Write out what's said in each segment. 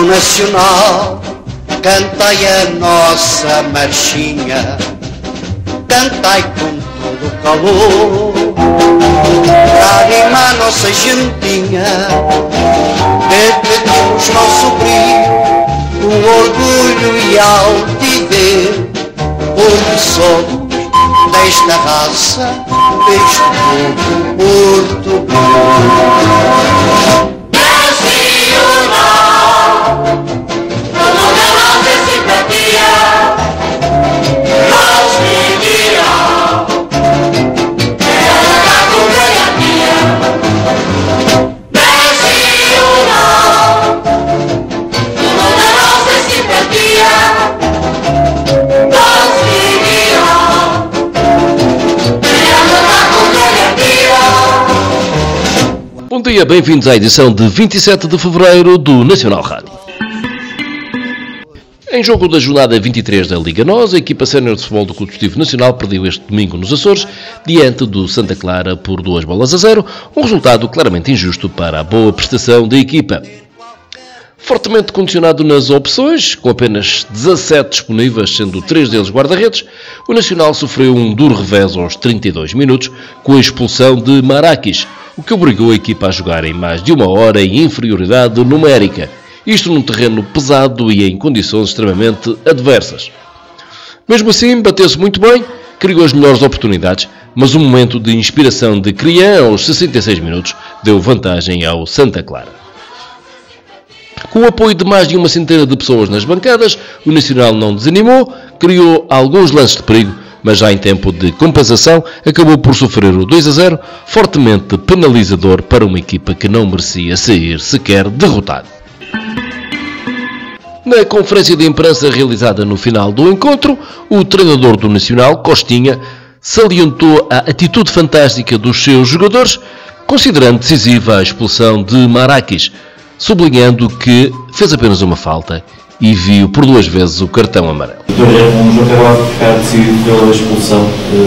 no Nacional, cantai a nossa marchinha, cantai com todo o calor, para animar a nossa gentinha, que pedimos nosso brilho, o orgulho e a altivez, porque somos desta raça, deste povo português. Bom dia, bem-vindos à edição de 27 de fevereiro do Nacional Rádio. Em jogo da jornada 23 da Liga NOS, a equipa sénior de futebol do Clube Desportivo Nacional perdeu este domingo nos Açores, diante do Santa Clara por 2-0, um resultado claramente injusto para a boa prestação da equipa. Fortemente condicionado nas opções, com apenas 17 disponíveis, sendo 3 deles guarda-redes, o Nacional sofreu um duro revés aos 32 minutos, com a expulsão de Marrakech, o que obrigou a equipa a jogar em mais de uma hora em inferioridade numérica, isto num terreno pesado e em condições extremamente adversas. Mesmo assim, bateu-se muito bem, criou as melhores oportunidades, mas um momento de inspiração de Crian aos 66 minutos deu vantagem ao Santa Clara. Com o apoio de mais de uma centena de pessoas nas bancadas, o Nacional não desanimou, criou alguns lances de perigo, mas já em tempo de compensação acabou por sofrer o 2-0, fortemente penalizador para uma equipa que não merecia sair sequer derrotada. Na conferência de imprensa realizada no final do encontro, o treinador do Nacional, Costinha, salientou a atitude fantástica dos seus jogadores, considerando decisiva a expulsão de Marrakech, sublinhando que fez apenas uma falta e viu por 2 vezes o cartão amarelo. Um jogo acabado de ficar decidido pela expulsão.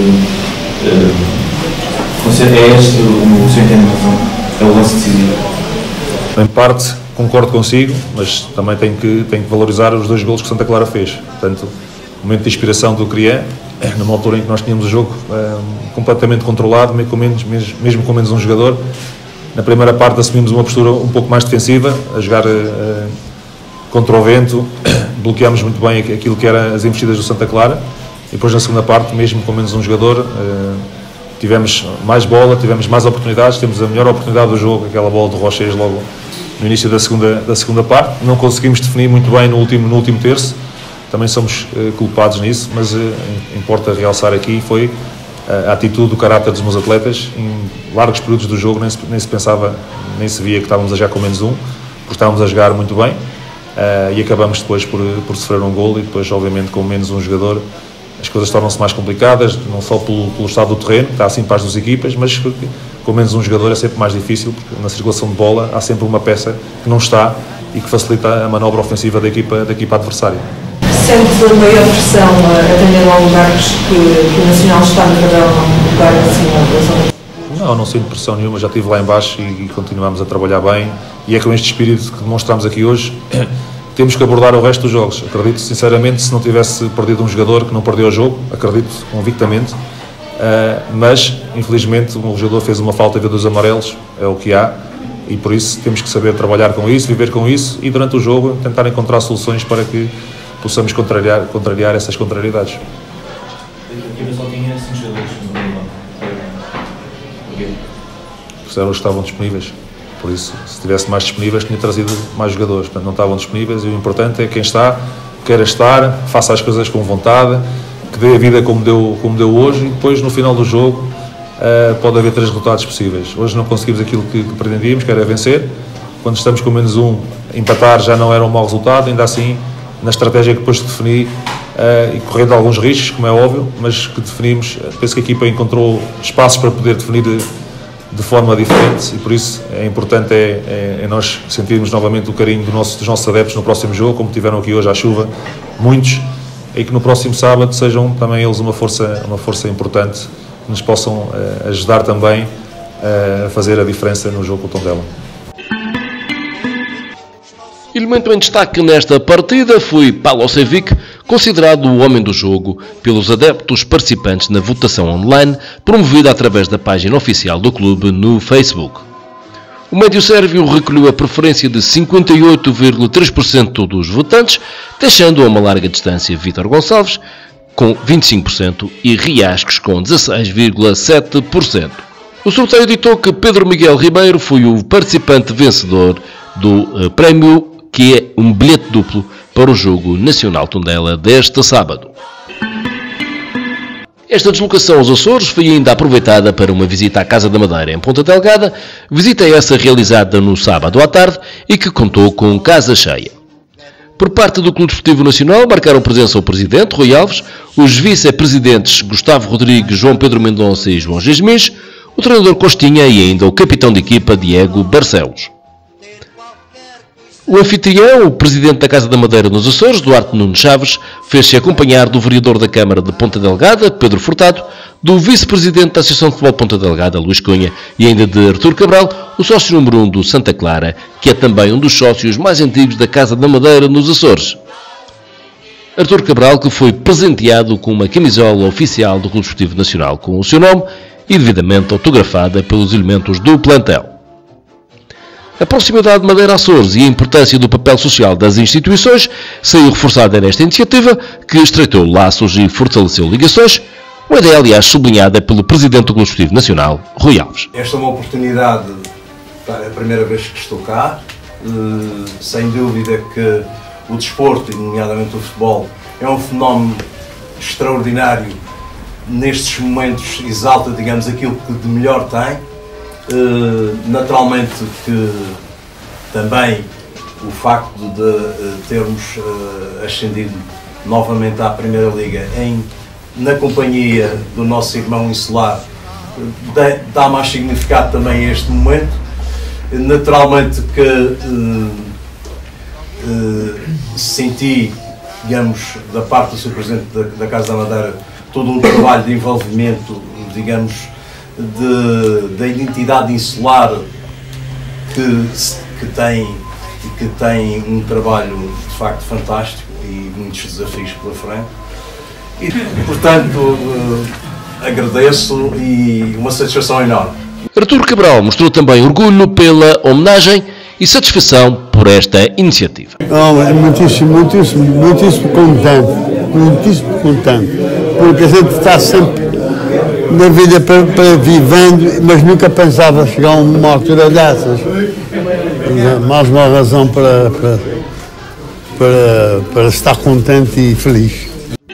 É este o seu entendimento? É o lance decisivo? Em parte concordo consigo, mas também tenho que valorizar os 2 golos que Santa Clara fez. Portanto, o momento de inspiração do Crian, numa altura em que nós tínhamos o jogo completamente controlado, mesmo com menos um jogador. Na primeira parte assumimos uma postura um pouco mais defensiva, a jogar contra o vento, bloqueámos muito bem aquilo que eram as investidas do Santa Clara, e depois na segunda parte, mesmo com menos um jogador, tivemos mais bola, tivemos mais oportunidades, temos a melhor oportunidade do jogo, aquela bola do Rochês logo no início da segunda parte. Não conseguimos definir muito bem no último terço, também somos culpados nisso, mas importa realçar aqui foi a atitude, o caráter dos meus atletas. Em largos períodos do jogo nem se pensava, nem se via que estávamos a jogar com menos um, porque estávamos a jogar muito bem, e acabamos depois por sofrer um golo, e depois obviamente com menos um jogador as coisas tornam-se mais complicadas, não só pelo estado do terreno, que está assim para as 2 equipas, mas com menos um jogador é sempre mais difícil, porque na circulação de bola há sempre uma peça que não está e que facilita a manobra ofensiva da equipa adversária. Sente maior pressão atendendo a lugares que o Nacional está no padrão, um lugar acima da zona? Não sinto pressão nenhuma, já estive lá em baixo e continuamos a trabalhar bem, e é com este espírito que demonstramos aqui hoje. Temos que abordar o resto dos jogos. Acredito sinceramente, se não tivesse perdido um jogador que não perdeu o jogo, acredito convictamente, mas infelizmente um jogador fez uma falta e deu 2 amarelos, é o que há, e por isso temos que saber trabalhar com isso, viver com isso, e durante o jogo tentar encontrar soluções para que possamos contrariar essas contrariedades. A equipa só tinha 5 jogadores no banco. Porquê? Porque eram os que estavam disponíveis. Por isso, se tivesse mais disponíveis, tinha trazido mais jogadores. Portanto, não estavam disponíveis, e o importante é quem está, queira estar, faça as coisas com vontade, que dê a vida como deu hoje, e depois no final do jogo pode haver 3 resultados possíveis. Hoje não conseguimos aquilo que pretendíamos, que era vencer. Quando estamos com menos um, empatar já não era um mau resultado, ainda assim, na estratégia que depois defini, e correndo alguns riscos, como é óbvio, mas que definimos, penso que a equipa encontrou espaços para poder definir de forma diferente, e por isso é importante nós sentirmos novamente o carinho dos nossos adeptos no próximo jogo, como tiveram aqui hoje à chuva, muitos, e que no próximo sábado sejam também eles uma força importante, que nos possam ajudar também a fazer a diferença no jogo com o Tondela. Elemento em destaque nesta partida foi Palosevic, considerado o homem do jogo pelos adeptos participantes na votação online, promovida através da página oficial do clube no Facebook. O médio sérvio recolheu a preferência de 58,3% dos votantes, deixando a uma larga distância Vítor Gonçalves, com 25%, e Riascos, com 16,7%. O sorteio ditou que Pedro Miguel Ribeiro foi o participante vencedor do prémio, que é um bilhete duplo para o jogo Nacional Tondela deste sábado. Esta deslocação aos Açores foi ainda aproveitada para uma visita à Casa da Madeira em Ponta Delgada, visita essa realizada no sábado à tarde e que contou com casa cheia. Por parte do Clube Desportivo Nacional marcaram presença o Presidente, Rui Alves, os Vice-Presidentes Gustavo Rodrigues, João Pedro Mendonça e João Gesmis, o treinador Costinha e ainda o capitão de equipa Diego Barcelos. O anfitrião, o Presidente da Casa da Madeira nos Açores, Duarte Nunes Chaves, fez-se acompanhar do Vereador da Câmara de Ponta Delgada, Pedro Furtado, do Vice-Presidente da Associação de Futebol de Ponta Delgada, Luís Cunha, e ainda de Artur Cabral, o sócio número 1 do Santa Clara, que é também um dos sócios mais antigos da Casa da Madeira nos Açores. Artur Cabral, que foi presenteado com uma camisola oficial do Clube Desportivo Nacional com o seu nome e devidamente autografada pelos elementos do plantel. A proximidade de Madeira-Açores e a importância do papel social das instituições saiu reforçada nesta iniciativa, que estreitou laços e fortaleceu ligações, uma ideia, aliás, sublinhada pelo Presidente do Clube Desportivo Nacional, Rui Alves. Esta é uma oportunidade, é a primeira vez que estou cá, sem dúvida que o desporto, e nomeadamente o futebol, é um fenómeno extraordinário. Nestes momentos exalta, digamos, aquilo que de melhor tem. Naturalmente que também o facto de termos ascendido novamente à Primeira Liga na companhia do nosso irmão insular dá mais significado também a este momento. Naturalmente que senti, digamos, da parte do Sr. Presidente da Casa da Madeira todo um trabalho de envolvimento, digamos, da identidade insular que tem um trabalho de facto fantástico e muitos desafios pela frente e portanto agradeço e uma satisfação enorme. Artur Cabral mostrou também orgulho pela homenagem e satisfação por esta iniciativa. Muitíssimo contente, porque a gente está sempre na vida para vivendo, mas nunca pensava chegar a uma altura dessas. Mais uma razão para estar contente e feliz.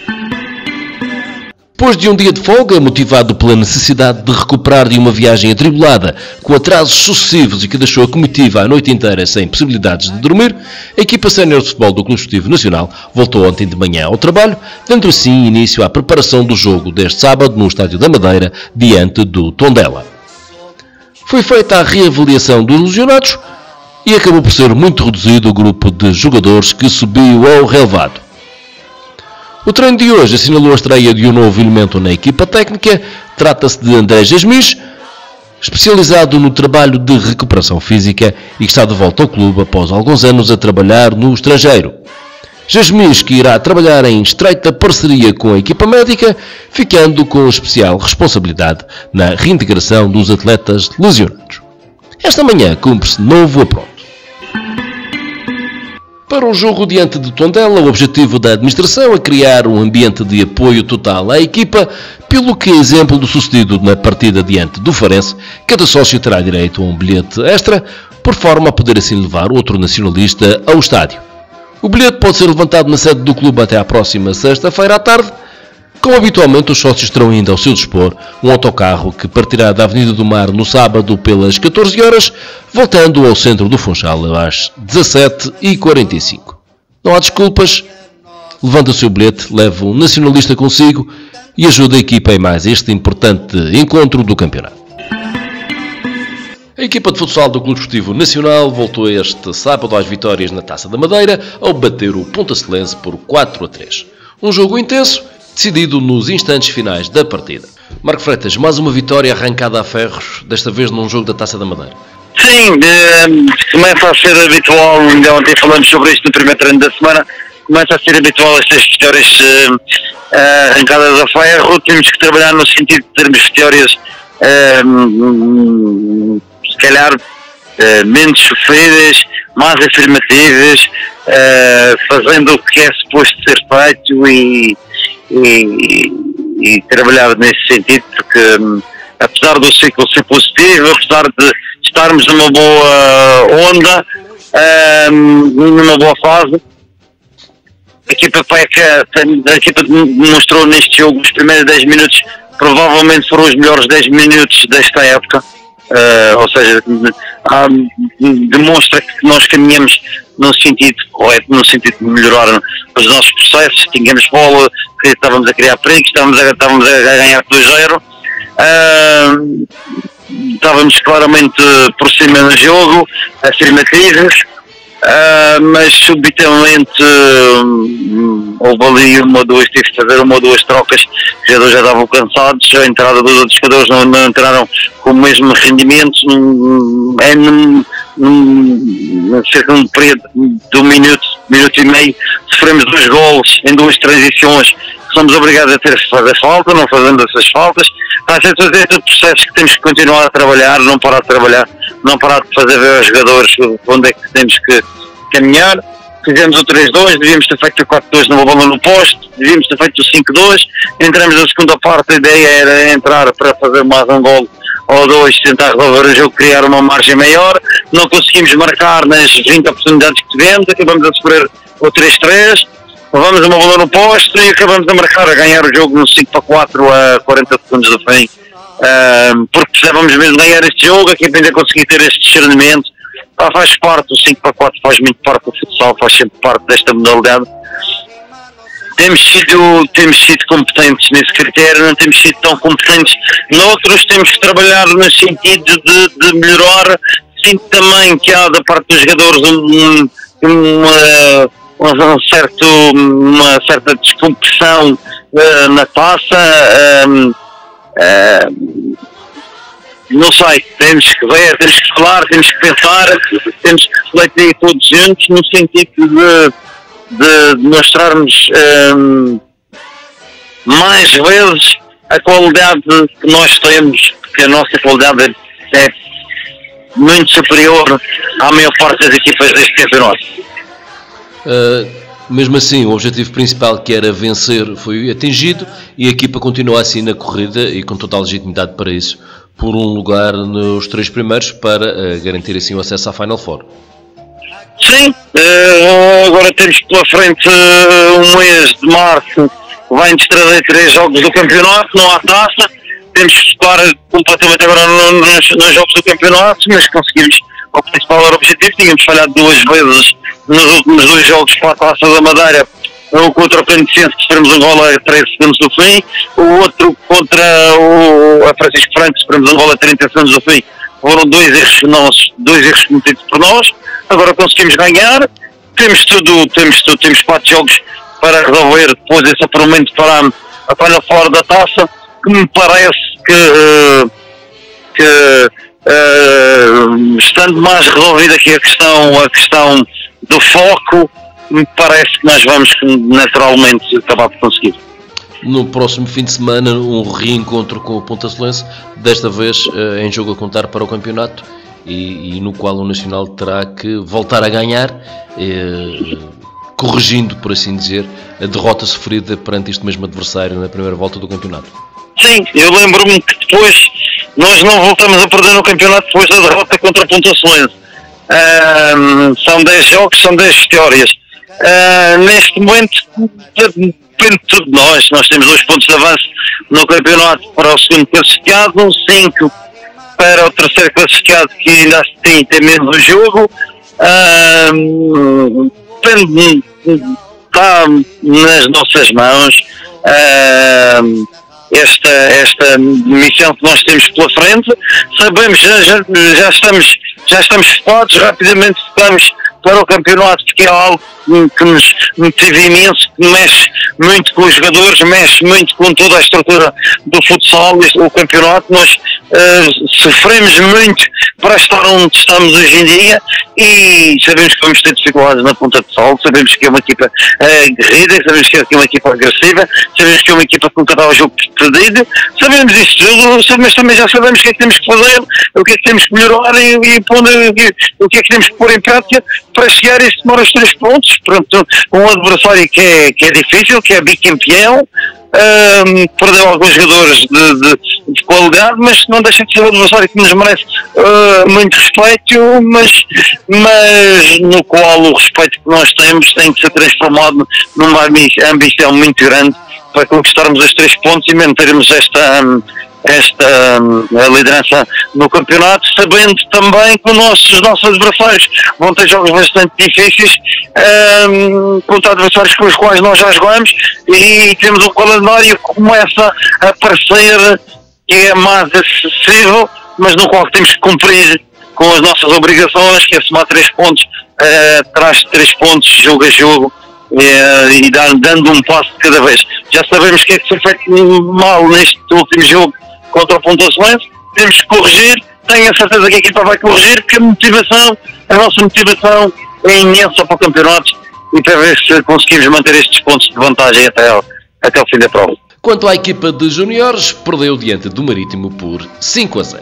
Depois de um dia de folga, motivado pela necessidade de recuperar de uma viagem atribulada, com atrasos sucessivos e que deixou a comitiva a noite inteira sem possibilidades de dormir, a equipa sénior de futebol do Clube Desportivo Nacional voltou ontem de manhã ao trabalho, dando assim início à preparação do jogo deste sábado no Estádio da Madeira, diante do Tondela. Foi feita a reavaliação dos lesionados e acabou por ser muito reduzido o grupo de jogadores que subiu ao relevado. O treino de hoje assinalou a estreia de um novo elemento na equipa técnica. Trata-se de André Gesmis, especializado no trabalho de recuperação física e que está de volta ao clube após alguns anos a trabalhar no estrangeiro. Gesmis, que irá trabalhar em estreita parceria com a equipa médica, ficando com especial responsabilidade na reintegração dos atletas lesionados. Esta manhã cumpre-se novo apronto. Para o jogo diante de Tondela, o objetivo da administração é criar um ambiente de apoio total à equipa, pelo que, exemplo do sucedido na partida diante do Farense, cada sócio terá direito a um bilhete extra, por forma a poder assim levar outro nacionalista ao estádio. O bilhete pode ser levantado na sede do clube até à próxima sexta-feira à tarde. Como habitualmente, os sócios terão ainda ao seu dispor um autocarro que partirá da Avenida do Mar no sábado pelas 14 horas, voltando ao centro do Funchal às 17h45. Não há desculpas, levanta o seu bilhete, leve um nacionalista consigo e ajude a equipa em mais este importante encontro do campeonato. A equipa de futsal do Clube Desportivo Nacional voltou este sábado às vitórias na Taça da Madeira ao bater o Ponta Celense por 4-3. Um jogo intenso, decidido nos instantes finais da partida. Marco Freitas, mais uma vitória arrancada a ferros, desta vez num jogo da Taça da Madeira. Sim, começa a ser habitual, ainda ontem falamos sobre isto no primeiro treino da semana, começa a ser habitual estas vitórias arrancadas a ferro. Temos que trabalhar no sentido de termos vitórias se calhar menos sofridas, mais afirmativas, fazendo o que é suposto ser feito e trabalhar nesse sentido, porque apesar do ciclo ser positivo, apesar de estarmos numa boa onda, numa boa fase, a equipa peca, a equipa demonstrou neste jogo os primeiros 10 minutos, provavelmente foram os melhores 10 minutos desta época. Ou seja, demonstra que nós caminhamos no sentido de melhorar os nossos processos. Tínhamos bola, estávamos a criar perigo, estávamos a ganhar 2-0, estávamos claramente por cima do jogo, afirmativos, mas subitamente houve ali tive que fazer uma ou duas trocas, os jogadores já estavam cansados, a entrada dos outros jogadores não entraram com o mesmo rendimento, cerca de um período de um minuto e meio, sofremos 2 golos em 2 transições, somos obrigados a ter que fazer falta, não fazendo essas faltas. Há certos processos que temos que continuar a trabalhar, não parar de trabalhar, não parar de fazer ver aos jogadores onde é que temos que caminhar. Fizemos o 3-2, devíamos ter feito o 4-2 numa bola no poste, devíamos ter feito o 5-2, entramos na segunda parte, a ideia era entrar para fazer mais um gol ou 2, tentar resolver o jogo, criar uma margem maior, não conseguimos marcar nas 20 oportunidades que tivemos, acabamos a sofrer o 3-3, levamos uma bola no poste e acabamos a marcar, a ganhar o jogo no 5-4 a 40 segundos do fim, porque precisávamos mesmo ganhar este jogo, a equipa ainda conseguir ter este discernimento. Faz parte, o 5-4 faz muito parte do futsal, faz sempre parte desta modalidade. Temos sido competentes nesse critério, não temos sido tão competentes noutros, temos que trabalhar no sentido de melhorar. Sinto também que há da parte dos jogadores uma certa descompressão na taça. Não sei, temos que ver, temos que falar, temos que pensar, temos que refletir todos juntos no sentido de mostrarmos mais vezes a qualidade que nós temos, porque a nossa qualidade é muito superior à maior parte das equipas deste campeonato. Mesmo assim, o objetivo principal, que era vencer, foi atingido e a equipa continua assim na corrida e com total legitimidade para isso, por um lugar nos 3 primeiros, para garantir assim o acesso à Final Four. Sim, agora temos pela frente um mês de março, vai-nos trazer 3 jogos do campeonato, não há taça, temos que focar completamente agora nos jogos do campeonato, mas conseguimos o principal era o objetivo. Tínhamos falhado 2 vezes nos últimos 2 jogos para a Taça da Madeira, um contra o Penecense, que sofremos um gol a 13 segundos do fim, o outro contra a Francisco Franco, sofremos um gol a 30 segundos do fim. Foram 2 erros nossos, 2 erros cometidos por nós. Agora conseguimos ganhar, temos 4 jogos para resolver depois esse apuramento para a Final Four da Taça, que me parece que estando mais resolvida aqui a questão do foco, me parece que nós vamos naturalmente acabar por conseguir. No próximo fim de semana, um reencontro com o Ponta Solense, desta vez em jogo a contar para o campeonato, e no qual o Nacional terá que voltar a ganhar, corrigindo, por assim dizer, a derrota sofrida perante este mesmo adversário na primeira volta do campeonato. Sim, eu lembro-me que depois nós não voltamos a perder no campeonato depois da derrota contra o Ponta Solense. São 10 jogos, são 10 vitórias. Neste momento depende de tudo de nós. Nós temos 2 pontos de avanço no campeonato para o segundo classificado, 5 para o terceiro classificado, que ainda tem menos o jogo. Depende, está nas nossas mãos esta missão que nós temos pela frente. Sabemos, já estamos focados, rapidamente focamos para o campeonato, porque é algo que nos motiva imenso, que mexe muito com os jogadores, mexe muito com toda a estrutura do futsal, o campeonato. Nós sofremos muito para estar onde estamos hoje em dia e sabemos que vamos ter dificuldades na ponta de salto, sabemos que é uma equipa aguerrida, sabemos que é uma equipa agressiva, sabemos que é uma equipa que nunca dá o jogo perdido, sabemos isso tudo, mas também já sabemos o que é que temos que fazer, o que é que temos que melhorar e o que é que temos que pôr em prática para chegar a tomar os 3 pontos. Pronto, um adversário que é difícil, que é bicampeão, perdeu alguns jogadores de qualidade, mas não deixa de ser um adversário que nos merece muito respeito, mas no qual o respeito que nós temos tem que ser transformado numa ambição muito grande para conquistarmos os 3 pontos e mantermos esta liderança no campeonato, sabendo também que os nossos adversários vão ter jogos bastante difíceis contra adversários com os quais nós já jogamos, e temos um calendário que começa a parecer que é mais acessível, mas no qual temos que cumprir com as nossas obrigações, que é somar 3 pontos atrás de 3 pontos, jogo a jogo, e dando um passo de cada vez. Já sabemos que é que foi feito mal neste último jogo contra o Ponta Excelência, temos que corrigir, tenho a certeza que a equipa vai corrigir, que a nossa motivação é imensa para o campeonato e para ver se conseguimos manter estes pontos de vantagem até o fim da prova. Quanto à equipa de júniores, perdeu diante do Marítimo por 5-0.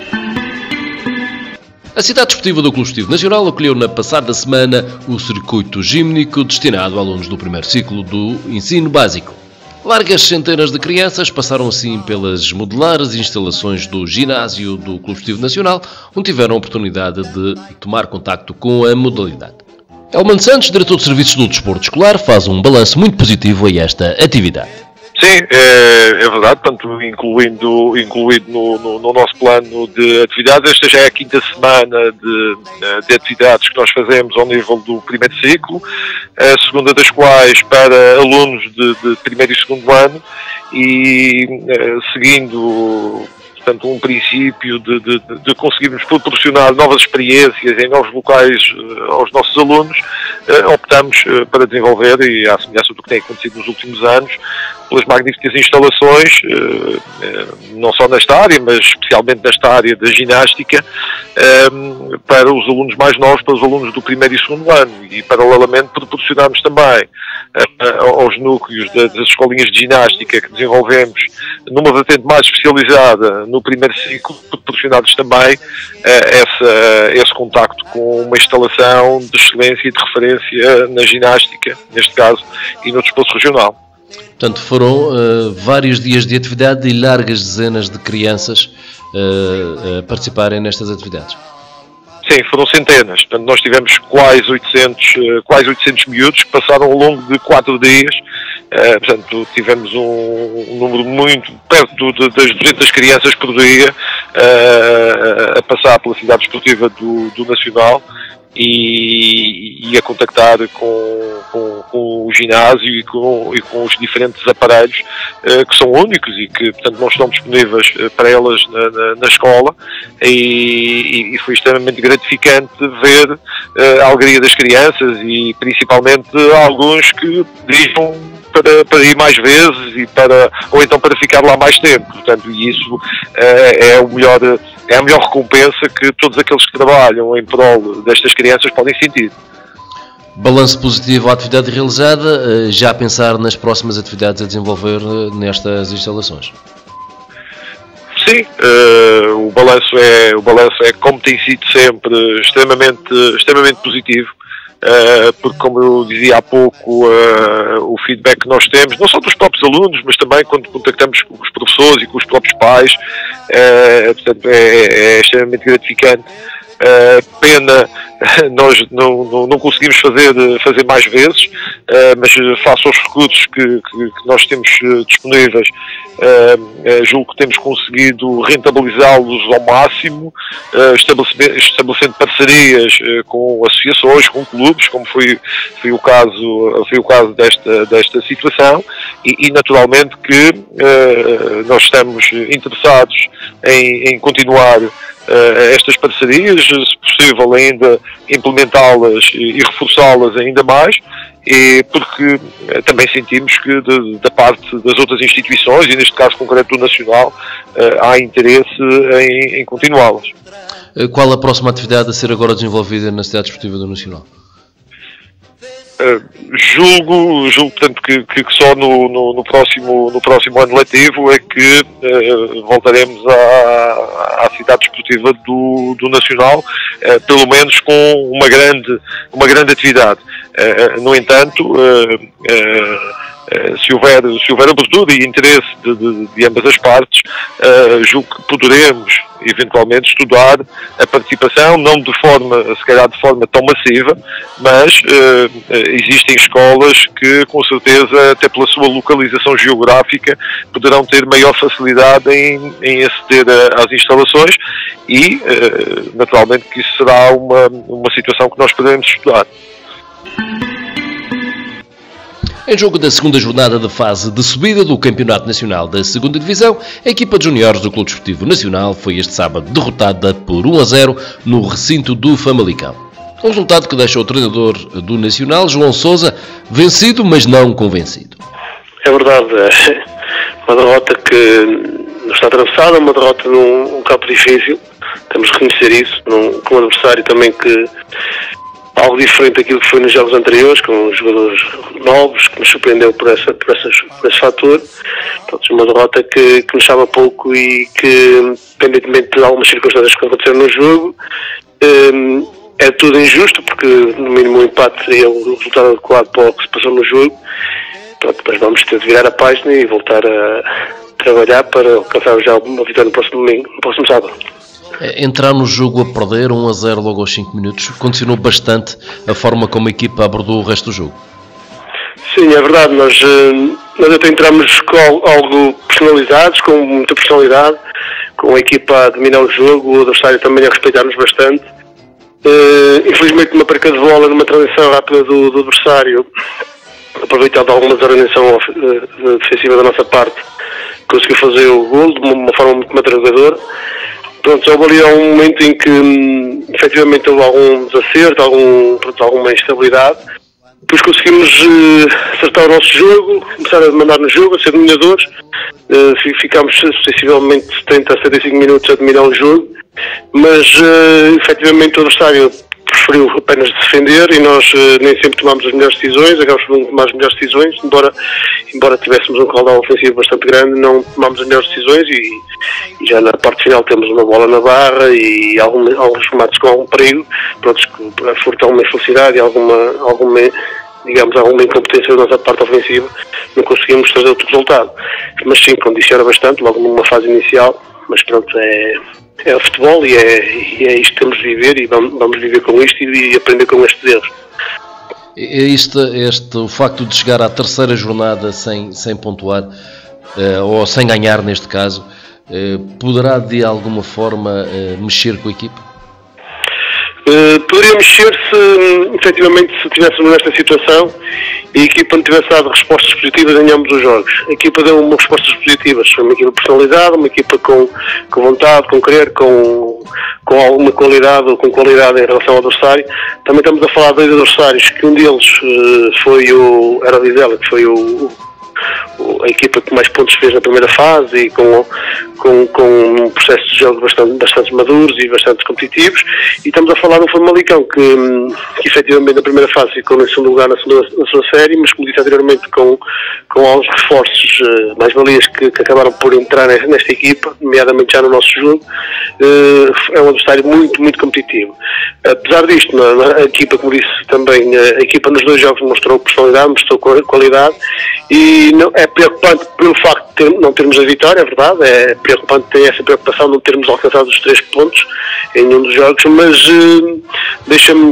A Cidade Desportiva do Clube Desportivo Nacional acolheu na passada semana o circuito gímnico destinado a alunos do primeiro ciclo do ensino básico. Largas centenas de crianças passaram assim pelas modulares instalações do ginásio do Clube Desportivo Nacional, onde tiveram a oportunidade de tomar contacto com a modalidade. Elman Santos, diretor de Serviços do Desporto Escolar, faz um balanço muito positivo a esta atividade. Sim, é verdade, portanto, incluído no nosso plano de atividades, esta já é a 5ª semana de atividades que nós fazemos ao nível do primeiro ciclo, a segunda das quais para alunos de primeiro e segundo ano, e seguindo, portanto, um princípio de conseguirmos proporcionar novas experiências em novos locais aos nossos alunos, optamos para desenvolver, e à semelhança do que tem acontecido nos últimos anos, pelas magníficas instalações, não só nesta área, mas especialmente nesta área da ginástica, para os alunos mais novos, para os alunos do primeiro e segundo ano, e paralelamente proporcionarmos também aos núcleos das escolinhas de ginástica que desenvolvemos numa vertente mais especializada no primeiro ciclo, proporcionar-lhes também esse contacto com uma instalação de excelência e de referência na ginástica, neste caso, e no desporto regional. Portanto, foram vários dias de atividade e largas dezenas de crianças a participarem nestas atividades. Sim, foram centenas. Portanto, nós tivemos quase 800 miúdos que passaram ao longo de 4 dias. Portanto, tivemos um número muito perto das 200 crianças por dia a passar pela cidade desportiva do Nacional e a contactar com o ginásio e com os diferentes aparelhos que são únicos e que, portanto, não estão disponíveis para elas na escola, e foi extremamente gratificante ver a alegria das crianças e principalmente alguns que pediam para ir mais vezes ou então para ficar lá mais tempo. Portanto, e isso é a melhor recompensa que todos aqueles que trabalham em prol destas crianças podem sentir. Balanço positivo à atividade realizada, já a pensar nas próximas atividades a desenvolver nestas instalações? Sim, o balanço é, como tem sido sempre, extremamente positivo. Porque, como eu dizia há pouco, o feedback que nós temos, não só dos próprios alunos, mas também quando contactamos com os professores e com os próprios pais, portanto, é extremamente gratificante. Pena nós não conseguimos fazer mais vezes, mas face aos recursos que nós temos disponíveis, julgo que temos conseguido rentabilizá-los ao máximo, estabelecendo parcerias com associações, com clubes, como foi o caso desta situação, e naturalmente que nós estamos interessados em continuar estas parcerias, se possível ainda implementá-las e reforçá-las ainda mais, e porque também sentimos que da parte das outras instituições, e neste caso concreto do Nacional, há interesse em continuá-las. Qual a próxima atividade a ser agora desenvolvida na Cidade Desportiva do Nacional? Julgo portanto, que só no próximo ano letivo é que voltaremos à cidade desportiva do Nacional, pelo menos com uma grande atividade. No entanto, se houver abertura e interesse de ambas as partes, julgo que poderemos eventualmente estudar a participação, não se calhar de forma tão massiva, mas existem escolas que com certeza, até pela sua localização geográfica, poderão ter maior facilidade em aceder às instalações e naturalmente que isso será uma situação que nós poderemos estudar. Em jogo da segunda jornada da fase de subida do Campeonato Nacional da 2ª Divisão, a equipa de juniores do Clube Desportivo Nacional foi este sábado derrotada por 1-0 no recinto do Famalicão. Um resultado que deixa o treinador do Nacional, João Sousa, vencido, mas não convencido. É verdade, uma derrota que não está atravessada, uma derrota num campo difícil, temos de reconhecer isso, com um adversário também que algo diferente daquilo que foi nos jogos anteriores, com jogadores novos, que nos surpreendeu por esse fator. Portanto, uma derrota que nos chama pouco e que, independentemente de algumas circunstâncias que aconteceram no jogo, é tudo injusto, porque no mínimo o empate é o resultado adequado para o que se passou no jogo. Portanto, depois vamos ter de virar a página e voltar a trabalhar para alcançar já uma vitória no próximo sábado. Entrar no jogo a perder 1-0 logo aos 5 minutos condicionou bastante a forma como a equipa abordou o resto do jogo. Sim, é verdade, nós até entramos com algo personalizados, com muita personalidade, com a equipa a dominar o jogo, o adversário também a respeitar-nos bastante. Infelizmente uma perca de bola numa transição rápida do adversário, aproveitado alguma desorganização defensiva da nossa parte, conseguiu fazer o gol de uma forma muito matragadora. Pronto, houve ali um momento em que efetivamente houve algum desacerto, alguma instabilidade. Depois conseguimos acertar o nosso jogo, começar a mandar no jogo, a ser dominadores. Ficámos sensivelmente 70 a 75 minutos a dominar o jogo, mas efetivamente o adversário preferiu apenas defender e nós nem sempre tomámos as melhores decisões, acabamos por tomar as melhores decisões, embora tivéssemos um caudal ofensivo bastante grande, não tomámos as melhores decisões e já na parte final temos uma bola na barra e alguns remates com algum perigo, pronto, que furtam alguma infelicidade e alguma incompetência da nossa parte ofensiva, não conseguimos trazer outro resultado. Mas sim, condiciona bastante, logo numa fase inicial, mas pronto, é o futebol e é isto que temos de viver e vamos viver com isto e aprender com estes erros. O facto de chegar à terceira jornada sem pontuar, ou sem ganhar neste caso, poderá de alguma forma mexer com a equipa? Poderia mexer se efetivamente se estivéssemos nesta situação e a equipa não tivesse dado respostas positivas em ambos os jogos. A equipa deu umas respostas positivas, foi uma equipa personalizada, uma equipa com vontade, com querer, com alguma qualidade ou com qualidade em relação ao adversário. Também estamos a falar de dois adversários, que um deles foi o Vizela, que foi a equipa que mais pontos fez na primeira fase e com um processo de jogo bastante maduros e bastante competitivos, e estamos a falar do Famalicão que efetivamente na primeira fase ficou em segundo lugar na sua série, mas como disse anteriormente com alguns reforços mais-valias que acabaram por entrar nesta equipa, nomeadamente já no nosso jogo. É um adversário muito, muito competitivo. Apesar disto, a equipa, como disse também, a equipa nos dois jogos mostrou personalidade, mostrou qualidade, e não, é preocupante pelo facto de não termos a vitória, é verdade, é preocupante ter essa preocupação de não termos alcançado os 3 pontos em nenhum dos jogos, mas deixa-me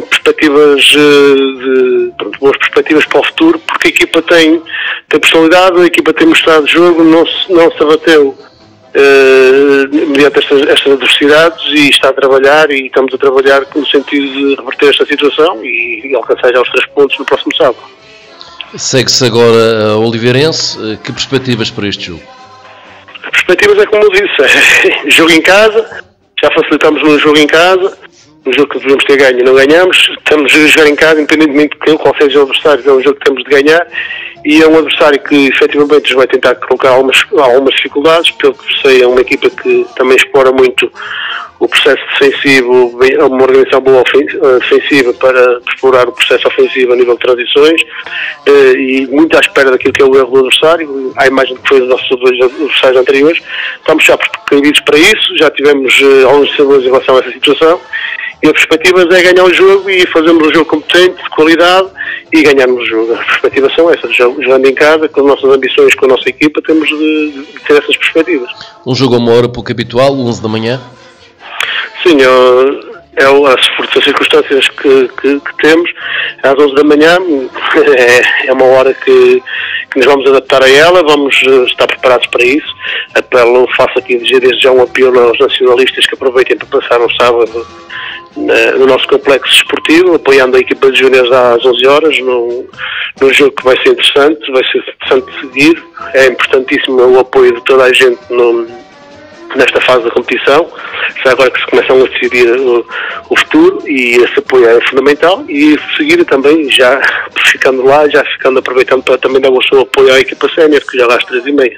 boas perspectivas para o futuro, porque a equipa tem personalidade, a equipa tem mostrado jogo, não se abateu mediante estas adversidades e está a trabalhar, e estamos a trabalhar no sentido de reverter esta situação e alcançar já os 3 pontos no próximo sábado. Segue-se agora a Oliveirense. Que perspectivas para este jogo? As perspectivas é como eu disse, jogo em casa, já facilitamos no jogo em casa, no jogo que devemos ter ganho e não ganhamos. Estamos a jogar em casa, independentemente de qual seja o adversário, é um jogo que temos de ganhar, e é um adversário que efetivamente nos vai tentar colocar algumas dificuldades. Pelo que sei, é uma equipa que também explora muito o processo defensivo, uma organização boa defensiva para explorar o processo ofensivo a nível de transições, e muito à espera daquilo que é o erro do adversário, à imagem que foi dos nossos dois adversários anteriores. Estamos já precavidos para isso, já tivemos alguns sinais em relação a essa situação, e a perspectiva é ganhar o jogo e fazermos um jogo competente, de qualidade, e ganharmos o jogo. As perspectivas são essas, jogando em casa, com as nossas ambições, com a nossa equipa, temos de ter essas perspectivas. Um jogo a uma hora pouco habitual, 11 da manhã? Sim, as circunstâncias que temos, às 11 da manhã, é uma hora que nos vamos adaptar a ela, vamos estar preparados para isso. Faço aqui desde já um apelo aos nacionalistas que aproveitem para passar um sábado no nosso complexo esportivo, apoiando a equipa de júniores às 11 horas, num jogo que vai ser interessante de seguir. É importantíssimo o apoio de toda a gente nesta fase da competição. Já agora que se começam a decidir o futuro, e esse apoio é fundamental, e seguir também, já ficando lá, aproveitando para também dar o seu apoio à equipa sénior, que joga às 3h30.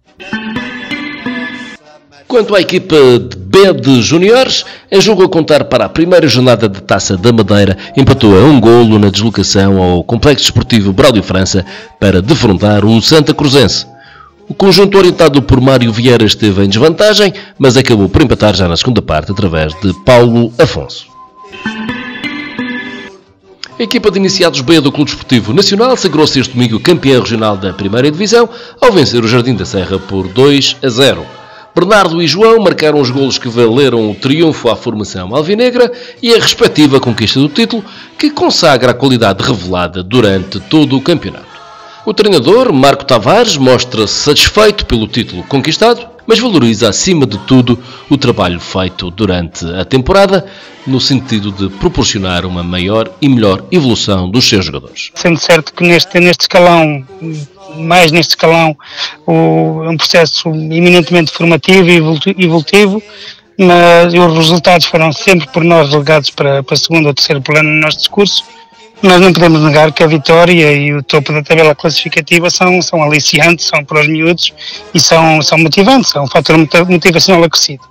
Quanto à equipa de B de Júniores, em jogo a contar para a primeira jornada da Taça da Madeira, empatou a 1 golo na deslocação ao Complexo Desportivo Braulio França para defrontar o Santa Cruzense. O conjunto orientado por Mário Vieira esteve em desvantagem, mas acabou por empatar já na segunda parte através de Paulo Afonso. A equipa de iniciados B do Clube Desportivo Nacional sagrou-se este domingo campeã regional da primeira divisão ao vencer o Jardim da Serra por 2-0. Bernardo e João marcaram os golos que valeram o triunfo à formação alvinegra e a respectiva conquista do título, que consagra a qualidade revelada durante todo o campeonato. O treinador, Marco Tavares, mostra-se satisfeito pelo título conquistado, mas valoriza acima de tudo o trabalho feito durante a temporada, no sentido de proporcionar uma maior e melhor evolução dos seus jogadores. Sendo certo que neste escalão, mais neste escalão, é um processo eminentemente formativo e evolutivo, mas os resultados foram sempre por nós relegados para segundo ou terceiro plano no nosso discurso. Nós não podemos negar que a vitória e o topo da tabela classificativa são aliciantes, são para os miúdos e são motivantes, são um fator motivacional acrescido.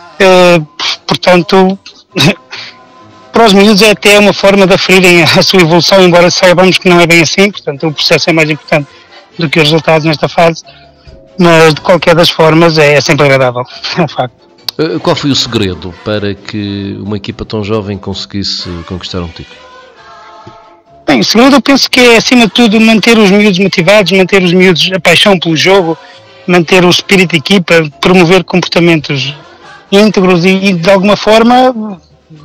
Portanto, para os miúdos é até uma forma de aferirem a sua evolução, embora saibamos que não é bem assim. Portanto, o processo é mais importante do que os resultados nesta fase, mas de qualquer das formas é sempre agradável, é um facto. Qual foi o segredo para que uma equipa tão jovem conseguisse conquistar um título? Bem, o segredo eu penso que é, acima de tudo, manter os miúdos motivados, manter os miúdos a paixão pelo jogo, manter o espírito de equipa, promover comportamentos íntegros e de alguma forma,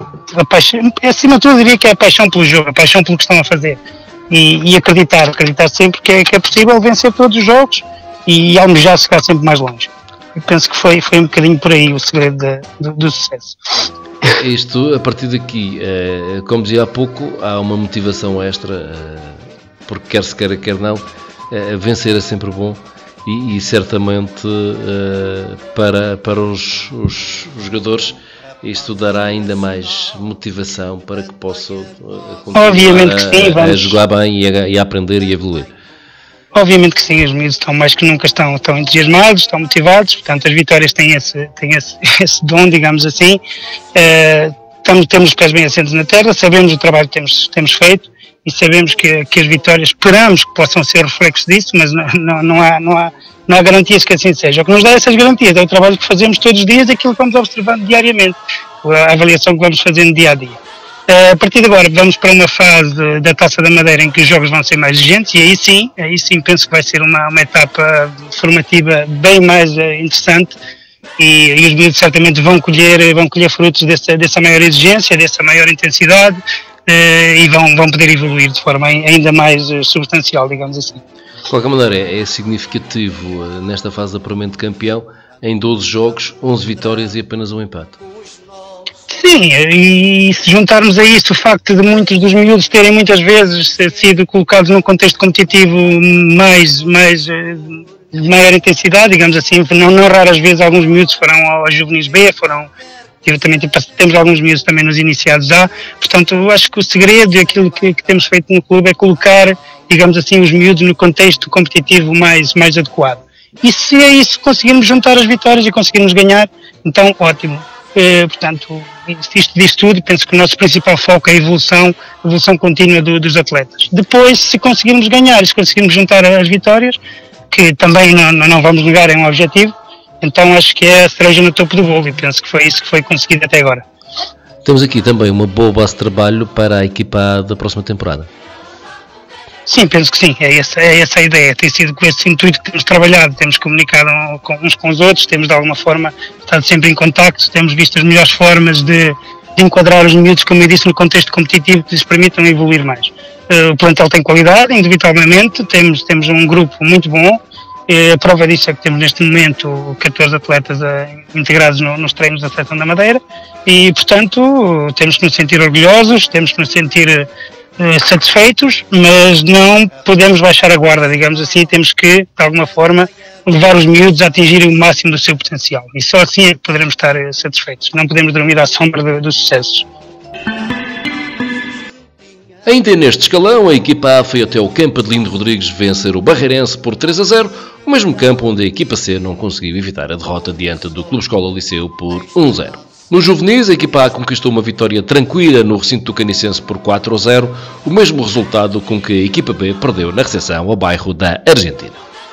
acima de tudo, eu diria que é a paixão pelo jogo, a paixão pelo que estão a fazer. E acreditar sempre que é possível vencer todos os jogos e almejar chegar sempre mais longe. Eu penso que foi um bocadinho por aí o segredo do sucesso. Isto, a partir daqui, como dizia há pouco, há uma motivação extra, porque quer se queira, quer não, vencer é sempre bom e certamente para os jogadores isto dará ainda mais motivação para que possam continuar a jogar bem e a aprender e a evoluir. Obviamente que sim, os miúdos estão mais que nunca estão entusiasmados, estão motivados, portanto as vitórias têm esse dom, digamos assim. Temos os pés bem assentos na terra, sabemos o trabalho que temos feito e sabemos que as vitórias, esperamos que possam ser reflexos disso, mas não há garantias que assim seja. O que nos dá essas garantias é o trabalho que fazemos todos os dias, aquilo que vamos observando diariamente, a avaliação que vamos fazendo dia a dia. A partir de agora vamos para uma fase da Taça da Madeira em que os jogos vão ser mais exigentes e aí sim penso que vai ser uma etapa formativa bem mais interessante e os miúdos certamente vão colher frutos dessa maior exigência, dessa maior intensidade e vão poder evoluir de forma ainda mais substancial, digamos assim. De qualquer maneira, é significativo nesta fase de apuramento de campeão, em 12 jogos, 11 vitórias e apenas um empate. Sim, e se juntarmos a isso o facto de muitos dos miúdos terem muitas vezes sido colocados num contexto competitivo de maior intensidade, digamos assim, não raras vezes alguns miúdos foram aos juvenis B, foram Temos alguns miúdos também nos iniciados já, portanto eu acho que o segredo e aquilo que temos feito no clube é colocar, digamos assim, os miúdos no contexto competitivo mais adequado. E se é isso, conseguirmos juntar as vitórias e conseguirmos ganhar, então ótimo. Portanto, isto diz tudo, penso que o nosso principal foco é a evolução contínua dos atletas. Depois, se conseguirmos ganhar e se conseguirmos juntar as vitórias, que também não vamos negar, é um objetivo, então acho que é a cereja no topo do bolo e penso que foi isso que foi conseguido até agora. Temos aqui também uma boa base de trabalho para a equipa da próxima temporada. Sim, penso que sim, é essa a ideia, tem sido com esse intuito que temos trabalhado, temos comunicado uns com os outros, temos de alguma forma estado sempre em contacto, temos visto as melhores formas de enquadrar os miúdos, como eu disse, no contexto competitivo que lhes permitam evoluir mais. O plantel tem qualidade, indubitavelmente, temos um grupo muito bom, a prova disso é que temos neste momento 14 atletas integrados nos treinos da Seleção da Madeira e, portanto, temos que nos sentir orgulhosos, temos que nos sentir satisfeitos, mas não podemos baixar a guarda, digamos assim, temos que, de alguma forma, levar os miúdos a atingirem o máximo do seu potencial e só assim é que poderemos estar satisfeitos, não podemos dormir à sombra dos sucessos. Ainda neste escalão, a equipa A foi até o campo de Lindo Rodrigues vencer o Barreirense por 3-0, o mesmo campo onde a equipa C não conseguiu evitar a derrota diante do Clube Escola Liceu por 1-0. Nos juvenis, a equipa A conquistou uma vitória tranquila no recinto do Canicense por 4-0, o mesmo resultado com que a equipa B perdeu na recepção ao bairro da Argentina.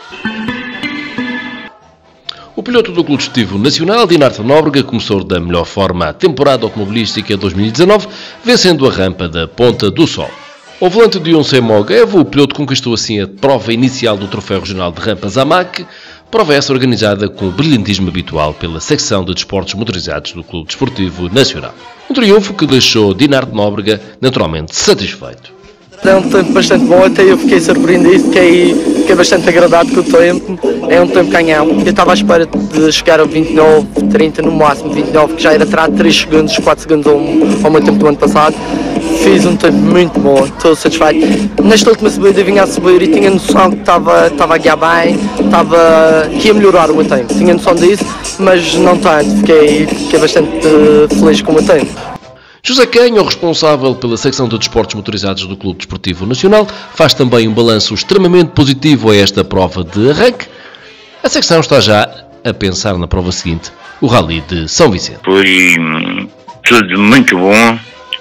O piloto do Clube Desportivo Nacional, Dinarte Nóbrega, começou da melhor forma a temporada automobilística 2019, vencendo a rampa da Ponta do Sol. Ao volante de um Moguevo, o piloto conquistou assim a prova inicial do Troféu Regional de Rampas AMAC, prova essa organizada com o brilhantismo habitual pela secção de desportos motorizados do Clube Desportivo Nacional. Um triunfo que deixou Dinarte Nóbrega naturalmente satisfeito. É um tempo bastante bom, até eu fiquei surpreendido, fiquei bastante agradado com o tempo, é um tempo canhão. Eu estava à espera de chegar a 29, 30 no máximo, 29, que já era atrás de 3 segundos, 4 segundos ao meu tempo do ano passado. Fiz um tempo muito bom, estou satisfeito. Nesta última subida eu vinha a subir e tinha noção que estava a guiar bem, que ia melhorar o meu tempo. Tinha noção disso, mas não tanto, fiquei bastante feliz com o meu tempo. José Canho, responsável pela secção de desportos motorizados do Clube Desportivo Nacional, faz também um balanço extremamente positivo a esta prova de arranque. A secção está já a pensar na prova seguinte, o Rally de São Vicente. Foi tudo muito bom,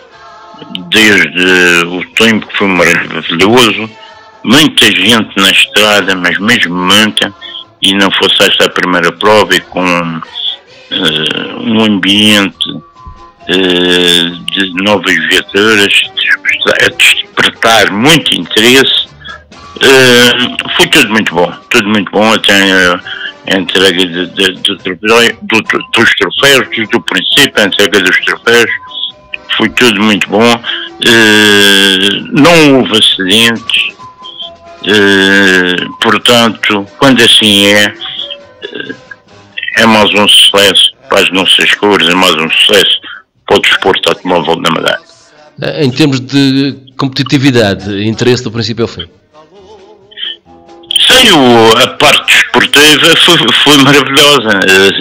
desde o tempo que foi maravilhoso, muita gente na estrada, mas mesmo muita, e não fosse esta a primeira prova e com um ambiente de novas viaturas a despertar muito interesse. Foi tudo muito bom, até a entrega dos troféus, desde o princípio, a entrega dos troféus, foi tudo muito bom, não houve acidentes, portanto, quando assim é mais um sucesso para as nossas cores, é mais um sucesso para o desporto automóvel na Madeira. Em termos de competitividade, interesse do princípio ao fim? Sim, a parte desportiva foi maravilhosa.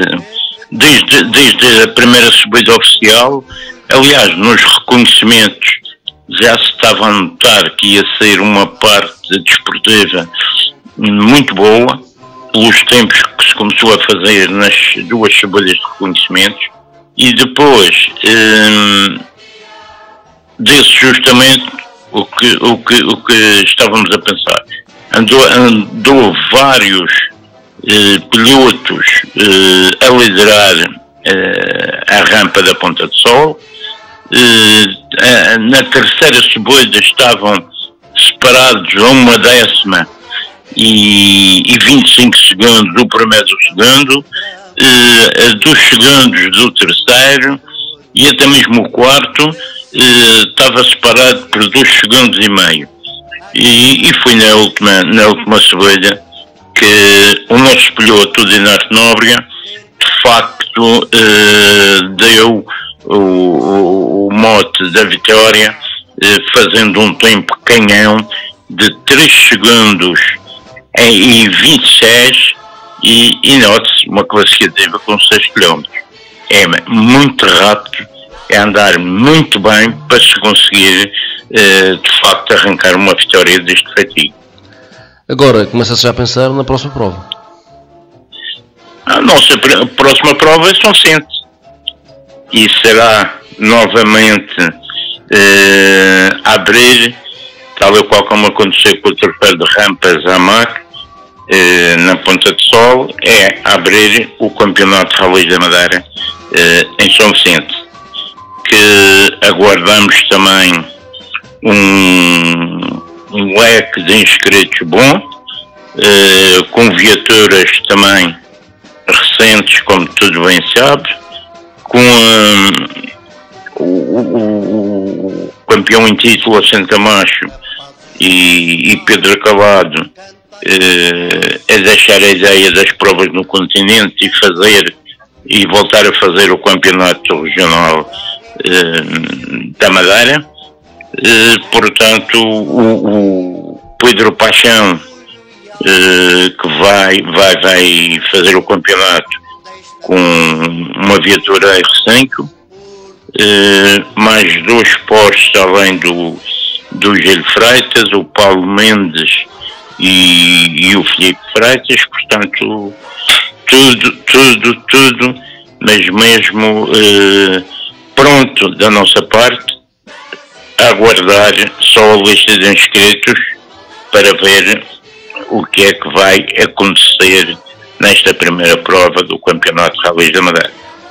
Desde a primeira subida oficial, aliás, nos reconhecimentos já se estava a notar que ia ser uma parte desportiva muito boa, pelos tempos que se começou a fazer nas 2 subidas de reconhecimentos. E depois desse justamente o que estávamos a pensar. Andou vários pilotos a liderar a rampa da Ponta do Sol. Na terceira subida estavam separados a 1/10 e 25 segundos o primeiro do segundo, 2 segundos do terceiro e até mesmo o quarto estava separado por 2 segundos e meio. E foi na última subida que o nosso piloto, o Dinarte Nóbrega, de facto deu o mote da vitória, fazendo um tempo canhão de 3 segundos e 26 e note-se uma classificativa com 6 km. é muito rápido, é andar muito bem para se conseguir, de facto, arrancar uma vitória deste feitio. Agora, começa-se já a pensar na próxima prova. A nossa próxima prova é São Vicente. E será novamente abrir, tal e qual como aconteceu com o troféu de rampas à MAC, na Ponta de Sol, é abrir o Campeonato de Rallies da Madeira em São Vicente, que aguardamos também um leque de inscritos bom, com viaturas também recentes, como tudo bem sabe, com o campeão em título a Santa Macho e Pedro Calado a deixar a ideia das provas no continente e voltar a fazer o campeonato regional da Madeira. Portanto, o Pedro Paixão, que vai fazer o campeonato com uma viatura R5, mais 2 postos além do Gil Freitas, o Paulo Mendes e o Filipe Freitas. Portanto, tudo, mas mesmo pronto da nossa parte, a aguardar só a lista de inscritos para ver o que é que vai acontecer nesta primeira prova do Campeonato de Rallies da Madeira.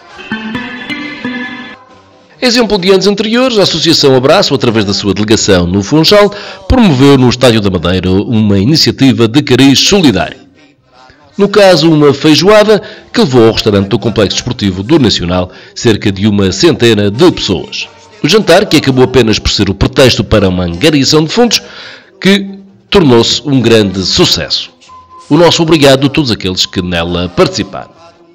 Exemplo de anos anteriores, a Associação Abraço, através da sua delegação no Funchal, promoveu no Estádio da Madeira uma iniciativa de cariz solidário. No caso, uma feijoada que levou ao restaurante do Complexo Desportivo do Nacional cerca de uma centena de pessoas. O jantar, que acabou apenas por ser o pretexto para uma angariação de fundos, que tornou-se um grande sucesso. O nosso obrigado a todos aqueles que nela participaram.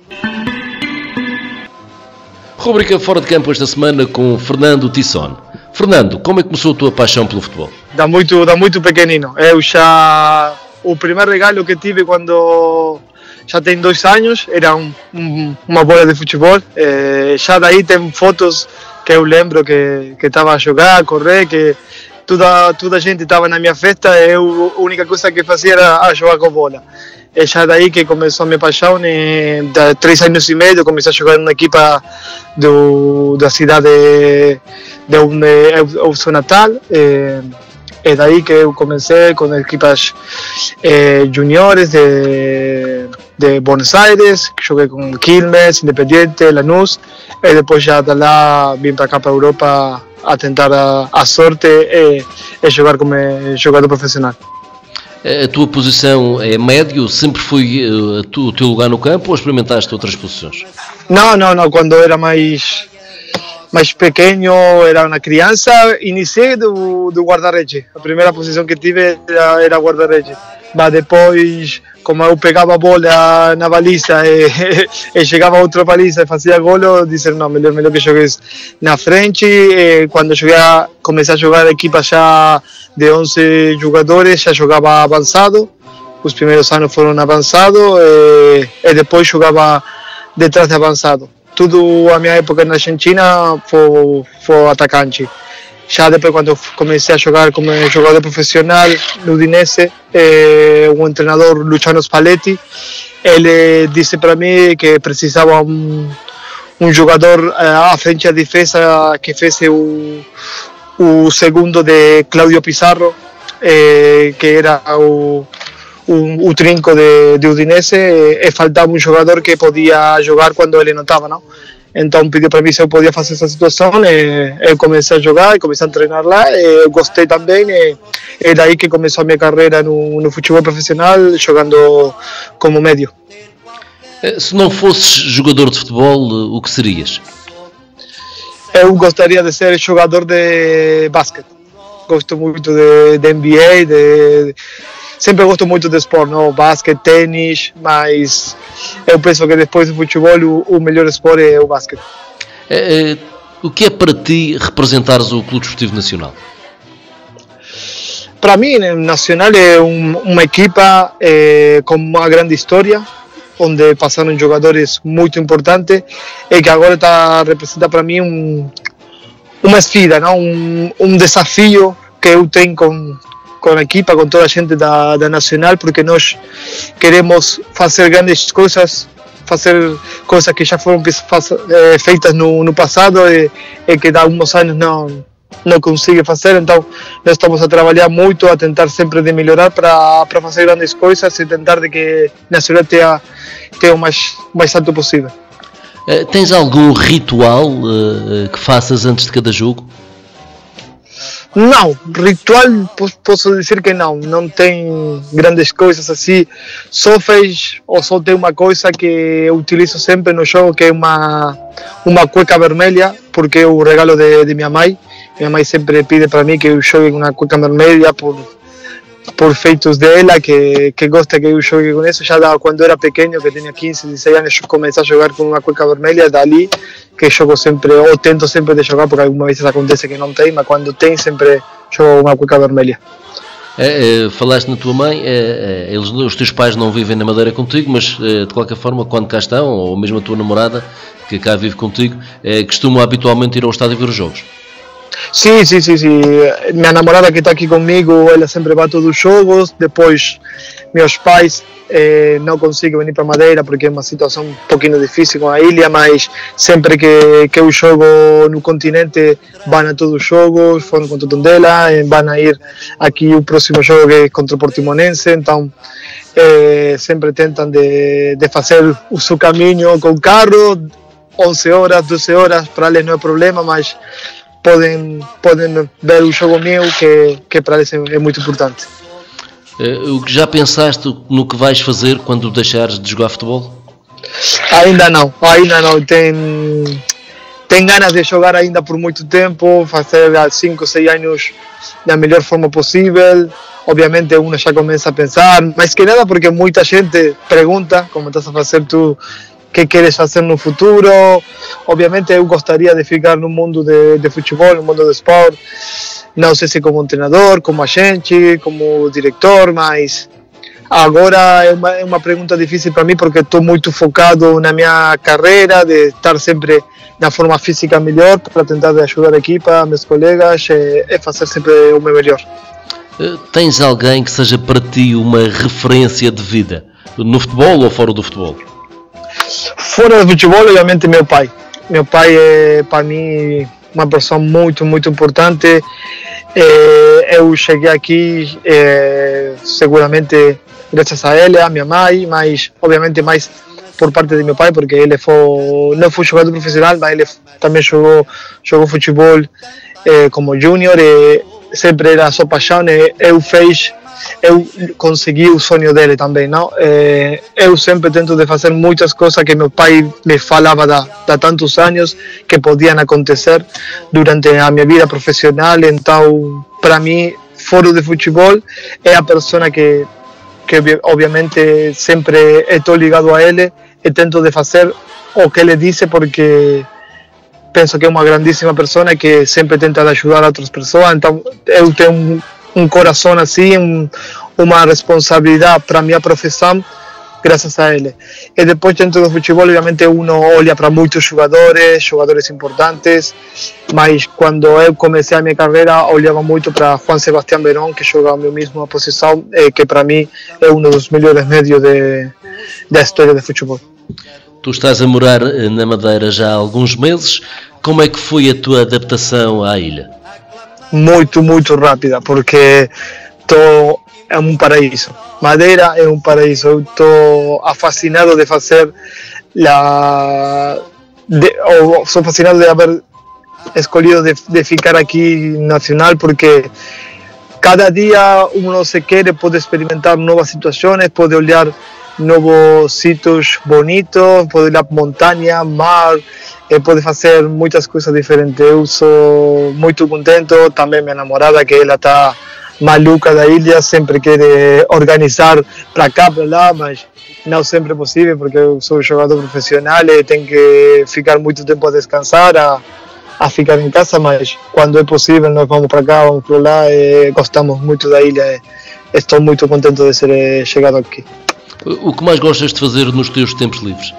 Rubrica Fora de Campo esta semana com Fernando Tisson. Fernando, como é que começou a tua paixão pelo futebol? Da muito pequenino. O primeiro regalo que tive quando já tem 2 anos era uma bola de futebol. Já daí tem fotos que eu lembro que estava a jogar, a correr, que toda a gente estava na minha festa, a única coisa que fazia era jogar com bola. É já daí que começou a minha paixão, de 3 anos e meio, comecei a jogar numa equipa da cidade de onde eu sou natal. É daí que eu comecei com equipas juniores de Buenos Aires, que joguei com Quilmes, Independiente, Lanús, e depois já de lá vim para cá para a Europa a tentar a sorte e jogar como jogador profissional. A tua posição é médio? Sempre foi o teu lugar no campo ou experimentaste outras posições? Não. Quando era mais pequeno, era uma criança, iniciei do guarda-rede. A primeira posição que tive era guarda-rede. Mas depois, como eu pegava a bola na baliza e chegava a outra baliza e fazia gol, eu disse, não, melhor que jogues na frente. E quando comecei a jogar a equipa já de 11 jogadores, já jogava avançado. Os primeiros anos foram avançado e depois jogava detrás de avançado. Tudo a minha época na Argentina foi atacante. Já depois, quando eu comecei a jogar como jogador profissional no Udinese, o treinador Luciano Spalletti, ele disse para mim que precisava um jogador à frente da defesa que fizesse o segundo de Claudio Pizarro, que era o trinco de Udinese, e faltava um jogador que podia jogar quando ele não estava, não? Então pediu para mim se eu podia fazer essa situação, eu comecei a jogar e comecei a treinar lá, eu gostei também, e daí que começou a minha carreira no futebol profissional, jogando como médio. Se não fosses jogador de futebol, o que serias? Eu gostaria de ser jogador de basquete. Gosto muito de NBA, sempre gosto muito de esporte, não? Basquete, tênis, mas eu penso que depois do futebol o melhor esporte é o basquete. O que é para ti representares o Clube Desportivo Nacional? Para mim, Nacional é uma equipa com uma grande história, onde passaram jogadores muito importantes e que agora representa para mim uma esfida, não? Um desafio que eu tenho com a equipa, com toda a gente da Nacional, porque nós queremos fazer grandes coisas, fazer coisas que já foram feitas no passado e que há alguns anos não consegue fazer. Então nós estamos a trabalhar muito, a tentar sempre de melhorar para fazer grandes coisas e tentar de que Nacional tenha o mais alto possível. Tens algum ritual que faças antes de cada jogo? Não, ritual posso dizer que não tem grandes coisas assim, só tem uma coisa que eu utilizo sempre no jogo, que é uma cueca vermelha, porque é o regalo de minha mãe sempre pede para mim que eu jogue com uma cueca vermelha por feitos dela, que gosta que eu jogue com isso. Já quando era pequeno, que tinha 15, 16 anos, eu comecei a jogar com uma cueca vermelha, dali que jogo sempre, ou tento sempre de jogar, porque algumas vezes acontece que não tem, mas quando tem sempre jogo uma cueca vermelha. Falaste na tua mãe, os teus pais não vivem na Madeira contigo, mas de qualquer forma, quando cá estão, ou mesmo a tua namorada, que cá vive contigo, costumam habitualmente ir ao estádio ver os jogos? Sim. Minha namorada que está aqui comigo, ela sempre vai a todos os jogos. Depois, meus pais não conseguem vir para Madeira porque é uma situação um pouquinho difícil com a ilha, mas sempre que eu jogo no continente, vão a todos os jogos, foram contra o Tondela, vão a ir aqui o próximo jogo é contra o Portimonense. Então sempre tentam de fazer o seu caminho com carro, 11 horas, 12 horas, para eles não é problema, mas podem ver o jogo meu, que para eles é muito importante. Já pensaste no que vais fazer quando deixares de jogar futebol? Ainda não. Tenho ganas de jogar ainda por muito tempo, fazer 5 ou 6 anos da melhor forma possível. Obviamente uno já começa a pensar, mais que nada porque muita gente pergunta, como estás a fazer tu, que queres fazer no futuro. Obviamente eu gostaria de ficar no mundo de futebol, no mundo do esporte, não sei se como treinador, como agente, como diretor, mas agora é uma pergunta difícil para mim porque estou muito focado na minha carreira, de estar sempre na forma física melhor para tentar ajudar a equipa, meus colegas e fazer sempre o meu melhor. Tens alguém que seja para ti uma referência de vida, no futebol ou fora do futebol? Fora do futebol, obviamente, meu pai. Meu pai é, para mim, uma pessoa muito, muito importante. Eu cheguei aqui, seguramente, graças a ele, a minha mãe, mas, obviamente, mais por parte de meu pai, porque ele não foi jogador profissional, mas ele também jogou futebol como júnior, e sempre era a sua paixão, e eu consegui o sonho dele também, não? Eu sempre tento de fazer muitas coisas que meu pai me falava há tantos anos que podiam acontecer durante a minha vida profissional. Então, para mim, fora de futebol, é a pessoa que obviamente sempre estou ligado a ele e tento de fazer o que ele disse, porque penso que é uma grandíssima pessoa que sempre tenta ajudar outras pessoas. Então eu tenho um coração assim, uma responsabilidade para a minha profissão graças a ele. E depois, dentro do futebol, obviamente uno olha para muitos jogadores importantes, mas quando eu comecei a minha carreira olhava muito para Juan Sebastián Verón, que joga a minha mesma posição, que para mim é um dos melhores médios da história do futebol. Tu estás a morar na Madeira já há alguns meses. Como é que foi a tua adaptação à ilha? Muito, muito rápida, porque é um paraíso. Madeira é um paraíso. Eu estou fascinado de fazer sou fascinado de haver escolhido de ficar aqui nacional, porque cada dia uno se quer, pode experimentar novas situações, pode olhar novos sítios bonitos, pode olhar montanha, mar, pode fazer muitas coisas diferentes. Eu sou muito contente. Também minha namorada, que ela está maluca da ilha, sempre quer organizar para cá, para lá, mas não sempre é possível, porque eu sou jogador profissional e tenho que ficar muito tempo a descansar, a ficar em casa, mas quando é possível nós vamos para cá, vamos para lá, e gostamos muito da ilha. Estou muito contente de ser chegado aqui. O que mais gostas de fazer nos teus tempos livres?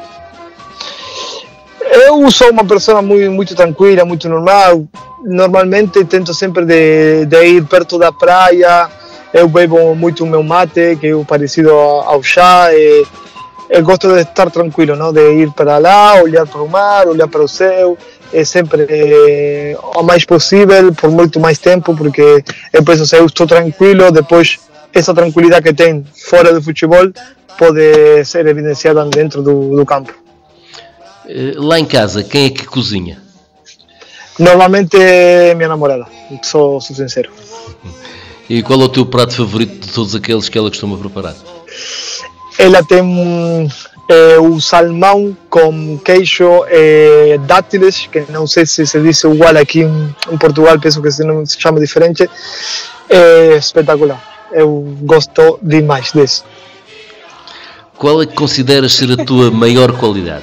Eu sou uma pessoa muito tranquila, muito normal. Normalmente tento sempre de ir perto da praia. Eu bebo muito o meu mate, que é parecido ao chá. Eu gosto de estar tranquilo, não? De ir para lá, olhar para o mar, olhar para o céu. É sempre o mais possível, por muito mais tempo, porque eu penso, se eu estou tranquilo, depois essa tranquilidade que tem fora do futebol pode ser evidenciada dentro do campo. Lá em casa, quem é que cozinha? Normalmente é minha namorada, sou sincero. E qual é o teu prato favorito de todos aqueles que ela costuma preparar? Ela tem o salmão com queijo e dátiles, que não sei se se diz igual aqui em Portugal, penso que se chama diferente. É espetacular, eu gosto demais disso. Qual é que consideras ser a tua maior qualidade?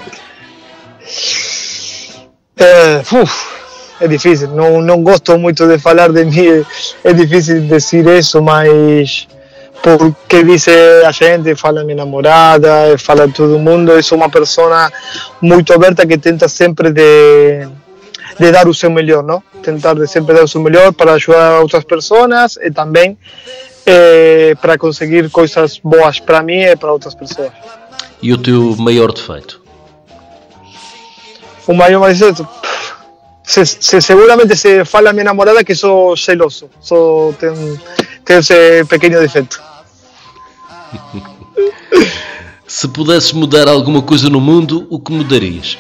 É difícil, não gosto muito de falar de mim, é difícil dizer isso, mas porque diz a gente, fala minha namorada, fala todo mundo, eu sou uma pessoa muito aberta que tenta sempre de dar o seu melhor, não? Tentar de sempre dar o seu melhor para ajudar outras pessoas e também para conseguir coisas boas para mim e para outras pessoas. E o teu maior defeito? O maior defeito? Seguramente se fala a minha namorada que sou celoso, tenho esse pequeno defeito. Se pudesses mudar alguma coisa no mundo, o que mudarias?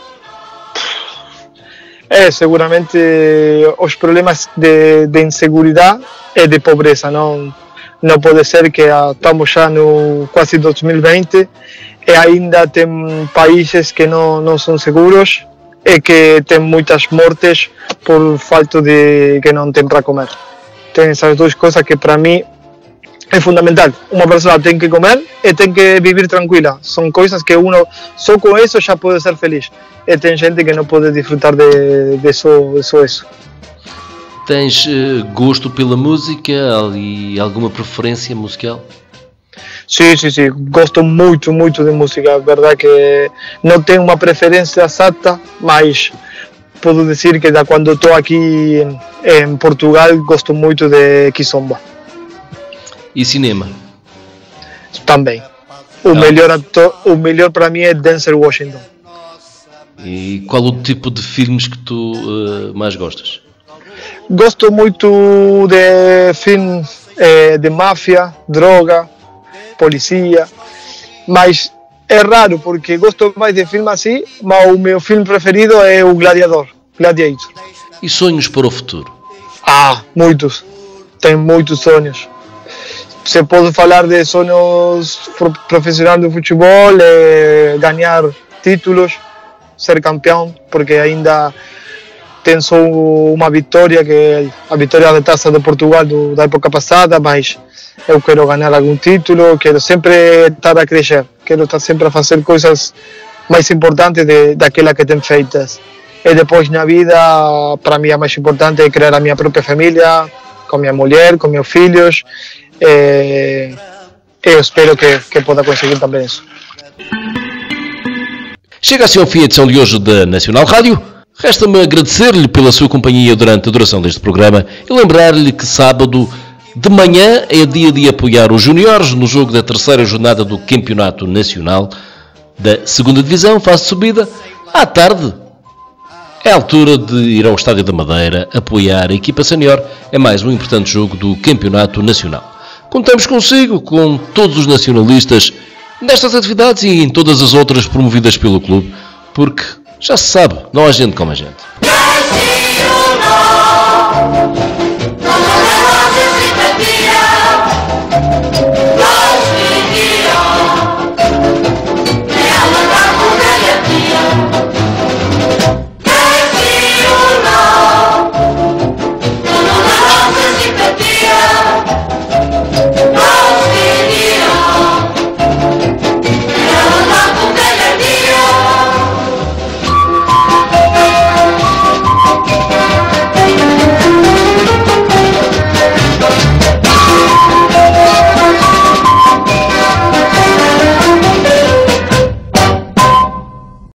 Seguramente os problemas de inseguridade e de pobreza. Não pode ser que estamos já no quase 2020 e ainda tem países que não são seguros e que tem muitas mortes por falta de que não tem para comer. Tem essas duas coisas que para mim é fundamental. Uma pessoa tem que comer e tem que viver tranquila. São coisas que só com isso já pode ser feliz. E tem gente que não pode desfrutar de só isso. Tens gosto pela música e alguma preferência musical? Sim. Gosto muito de música. A verdade que não tenho uma preferência exata, mas posso dizer que quando estou aqui em Portugal gosto muito de Kizomba. E cinema? Também. O melhor para mim é Denzel Washington. E qual o tipo de filmes que tu mais gostas? Gosto muito de filmes de máfia, droga, polícia, mas é raro porque gosto mais de filmes assim, mas o meu filme preferido é o Gladiator. E sonhos para o futuro? Muitos. Tenho muitos sonhos. Se pode falar de sonhos profissionais do futebol, ganhar títulos, ser campeão, porque ainda tenho só uma vitória, que é a vitória da Taça de Portugal da época passada, mas eu quero ganhar algum título, quero sempre estar a crescer, quero estar sempre a fazer coisas mais importantes daquelas que tenho feitas. E depois na vida, para mim, a mais importante é criar a minha própria família, com minha mulher, com meus filhos. Eu espero que possa conseguir também isso. Chega assim ao fim a edição de hoje da Nacional Rádio. Resta-me agradecer-lhe pela sua companhia durante a duração deste programa e lembrar-lhe que sábado de manhã é dia de apoiar os juniores no jogo da terceira jornada do Campeonato Nacional da 2ª Divisão, fase de subida. À tarde é a altura de ir ao Estádio da Madeira apoiar a equipa sénior. É mais um importante jogo do Campeonato Nacional. Contamos consigo, com todos os nacionalistas, nestas atividades e em todas as outras promovidas pelo clube, porque, já se sabe, não há gente como a gente.